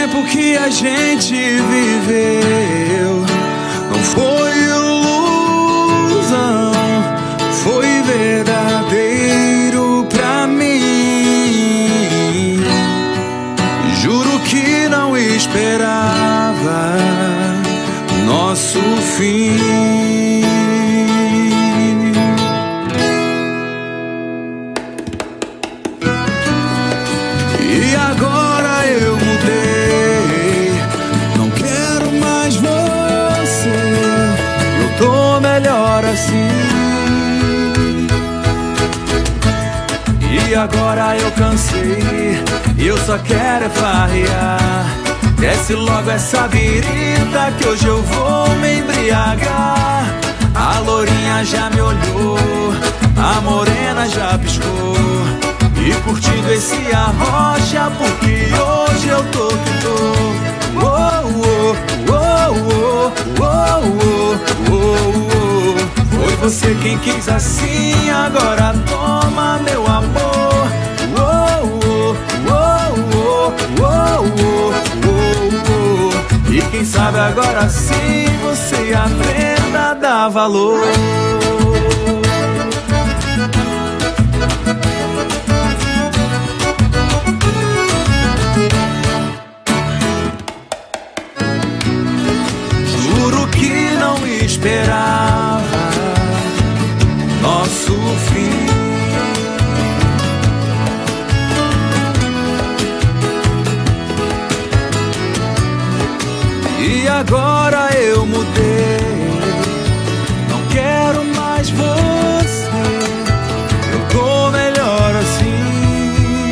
tempo que a gente viveu não foi ilusão, foi verdadeiro pra mim. Juro que não esperava nosso fim. E agora eu mudei, não quero mais você, eu tô melhor assim. E agora eu cansei, eu só quero é farrear. Desce logo essa birita que hoje eu vou me embriagar. A lourinha já me olhou, a morena já piscou, e curtindo esse arrocha, porque hoje eu tô que tô. Foi você quem quis assim, agora toma meu amor. E quem sabe agora sim você aprenda a dar valor. Juro que não esperava nosso fim. E agora eu mudei, não quero mais você, eu tô melhor assim.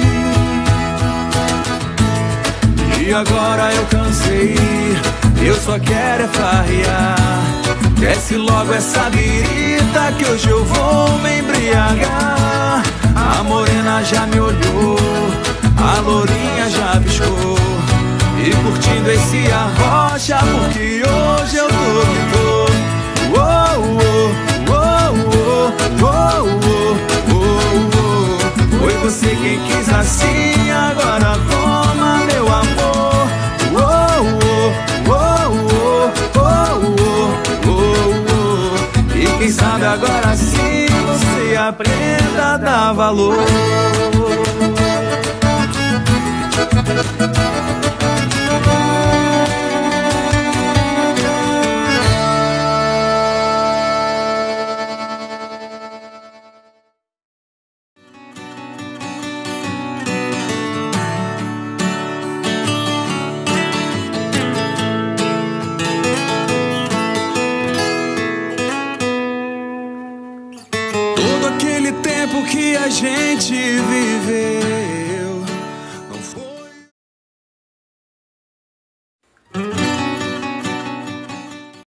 E agora eu cansei, eu só quero é farrear. Desce logo essa birita que hoje eu vou me embriagar. A morena já me olhou, a lourinha já piscou, e curtindo esse arrocha, porque hoje eu tô que tô. Foi você quem quis assim, agora toma meu amor. E quem sabe agora sim você aprenda a dar valor. Todo aquele tempo que a gente viveu